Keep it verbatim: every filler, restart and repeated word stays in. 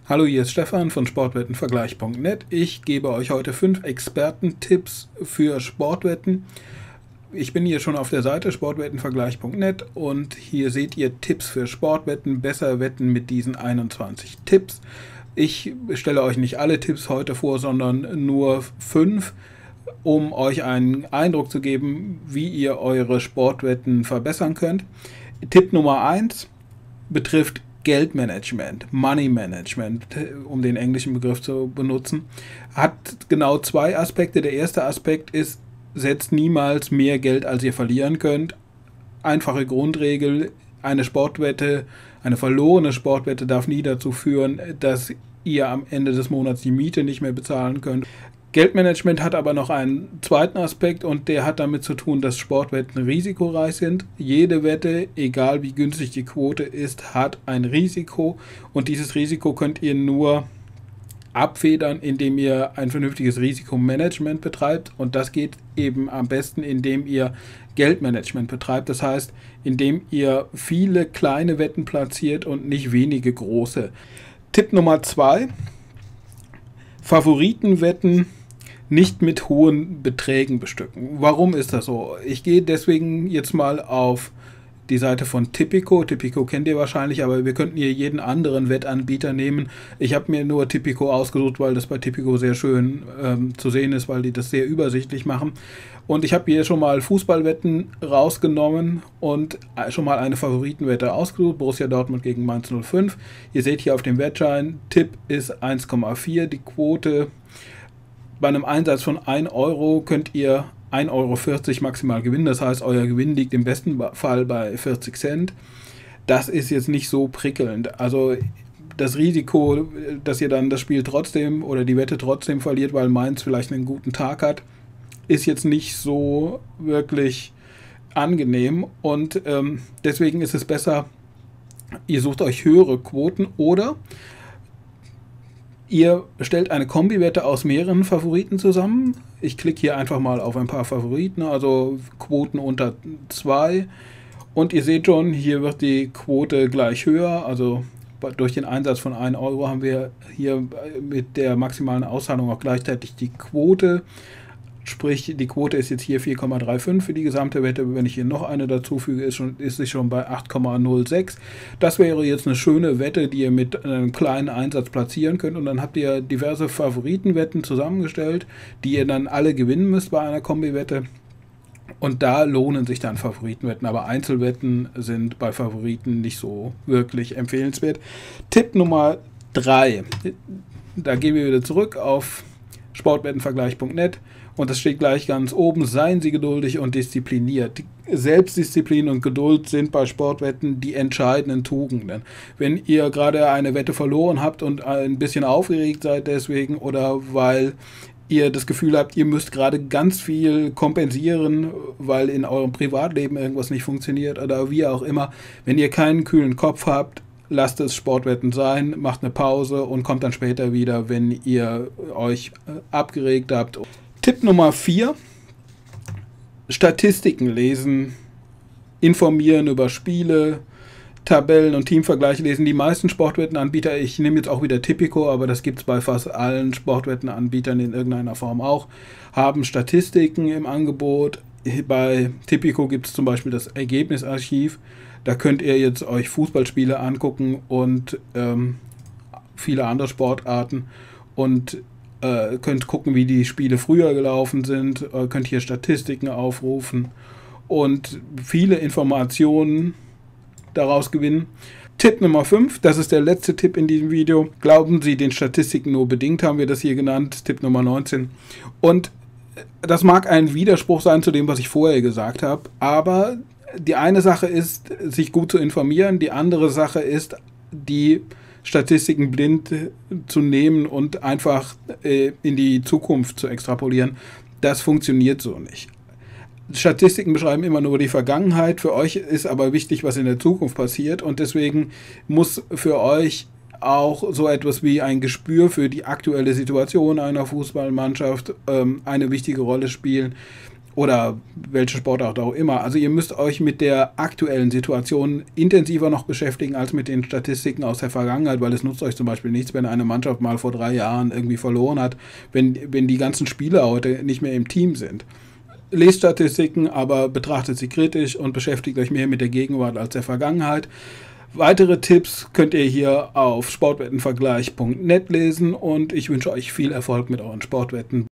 Hallo, hier ist Stefan von Sportwettenvergleich punkt net. Ich gebe euch heute fünf Expertentipps für Sportwetten. Ich bin hier schon auf der Seite Sportwettenvergleich punkt net und hier seht ihr Tipps für Sportwetten, besser wetten mit diesen einundzwanzig Tipps. Ich stelle euch nicht alle Tipps heute vor, sondern nur fünf, um euch einen Eindruck zu geben, wie ihr eure Sportwetten verbessern könnt. Tipp Nummer eins betrifft Geldmanagement, Money Management, um den englischen Begriff zu benutzen, hat genau zwei Aspekte. Der erste Aspekt ist, setzt niemals mehr Geld, als ihr verlieren könnt. Einfache Grundregel, eine Sportwette, eine verlorene Sportwette darf nie dazu führen, dass ihr am Ende des Monats die Miete nicht mehr bezahlen könnt. Geldmanagement hat aber noch einen zweiten Aspekt und der hat damit zu tun, dass Sportwetten risikoreich sind. Jede Wette, egal wie günstig die Quote ist, hat ein Risiko und dieses Risiko könnt ihr nur abfedern, indem ihr ein vernünftiges Risikomanagement betreibt und das geht eben am besten, indem ihr Geldmanagement betreibt. Das heißt, indem ihr viele kleine Wetten platziert und nicht wenige große. Tipp Nummer zwei: Favoritenwetten nicht mit hohen Beträgen bestücken. Warum ist das so? Ich gehe deswegen jetzt mal auf die Seite von Tipico. Tipico kennt ihr wahrscheinlich, aber wir könnten hier jeden anderen Wettanbieter nehmen. Ich habe mir nur Tipico ausgesucht, weil das bei Tipico sehr schön ähm, zu sehen ist, weil die das sehr übersichtlich machen. Und ich habe hier schon mal Fußballwetten rausgenommen und schon mal eine Favoritenwette ausgesucht. Borussia Dortmund gegen Mainz null fünf. Ihr seht hier auf dem Wettschein, Tipp ist eins Komma vier. Die Quote bei einem Einsatz von ein Euro könnt ihr ein Euro vierzig maximal gewinnen. Das heißt, euer Gewinn liegt im besten Fall bei vierzig Cent. Das ist jetzt nicht so prickelnd. Also das Risiko, dass ihr dann das Spiel trotzdem oder die Wette trotzdem verliert, weil Mainz vielleicht einen guten Tag hat, ist jetzt nicht so wirklich angenehm. Und ähm, deswegen ist es besser, ihr sucht euch höhere Quoten oder ihr stellt eine Kombi-Wette aus mehreren Favoriten zusammen. Ich klicke hier einfach mal auf ein paar Favoriten, also Quoten unter zwei. Und ihr seht schon, hier wird die Quote gleich höher. Also durch den Einsatz von ein Euro haben wir hier mit der maximalen Auszahlung auch gleichzeitig die Quote. Sprich, die Quote ist jetzt hier vier Komma fünfunddreißig für die gesamte Wette. Wenn ich hier noch eine dazu füge, ist, schon, ist sie schon bei acht Komma null sechs. Das wäre jetzt eine schöne Wette, die ihr mit einem kleinen Einsatz platzieren könnt. Und dann habt ihr diverse Favoritenwetten zusammengestellt, die ihr dann alle gewinnen müsst bei einer Kombi-Wette. Und da lohnen sich dann Favoritenwetten. Aber Einzelwetten sind bei Favoriten nicht so wirklich empfehlenswert. Tipp Nummer drei. Da gehen wir wieder zurück auf Sportwettenvergleich punkt net. Und das steht gleich ganz oben, seien Sie geduldig und diszipliniert. Selbstdisziplin und Geduld sind bei Sportwetten die entscheidenden Tugenden. Wenn ihr gerade eine Wette verloren habt und ein bisschen aufgeregt seid deswegen oder weil ihr das Gefühl habt, ihr müsst gerade ganz viel kompensieren, weil in eurem Privatleben irgendwas nicht funktioniert oder wie auch immer, wenn ihr keinen kühlen Kopf habt, lasst es Sportwetten sein, macht eine Pause und kommt dann später wieder, wenn ihr euch abgeregt habt. Tipp Nummer vier, Statistiken lesen, informieren über Spiele, Tabellen und Teamvergleiche lesen. Die meisten Sportwettenanbieter, ich nehme jetzt auch wieder Tipico, aber das gibt es bei fast allen Sportwettenanbietern in irgendeiner Form auch, haben Statistiken im Angebot. Bei Tipico gibt es zum Beispiel das Ergebnisarchiv. Da könnt ihr jetzt euch Fußballspiele angucken und ähm, viele andere Sportarten und äh, könnt gucken, wie die Spiele früher gelaufen sind, äh, könnt hier Statistiken aufrufen und viele Informationen daraus gewinnen. Tipp Nummer fünf, das ist der letzte Tipp in diesem Video. Glauben Sie den Statistiken nur bedingt, haben wir das hier genannt, Tipp Nummer neunzehn. Und das mag ein Widerspruch sein zu dem, was ich vorher gesagt habe, aber die eine Sache ist, sich gut zu informieren, die andere Sache ist, die Statistiken blind zu nehmen und einfach äh, in die Zukunft zu extrapolieren. Das funktioniert so nicht. Statistiken beschreiben immer nur die Vergangenheit, für euch ist aber wichtig, was in der Zukunft passiert und deswegen muss für euch auch so etwas wie ein Gespür für die aktuelle Situation einer Fußballmannschaft ähm, eine wichtige Rolle spielen. oder welche Sportart auch immer. Also ihr müsst euch mit der aktuellen Situation intensiver noch beschäftigen als mit den Statistiken aus der Vergangenheit, weil es nutzt euch zum Beispiel nichts, wenn eine Mannschaft mal vor drei Jahren irgendwie verloren hat, wenn, wenn die ganzen Spieler heute nicht mehr im Team sind. Lest Statistiken, aber betrachtet sie kritisch und beschäftigt euch mehr mit der Gegenwart als der Vergangenheit. Weitere Tipps könnt ihr hier auf sportwettenvergleich punkt net lesen und ich wünsche euch viel Erfolg mit euren Sportwetten.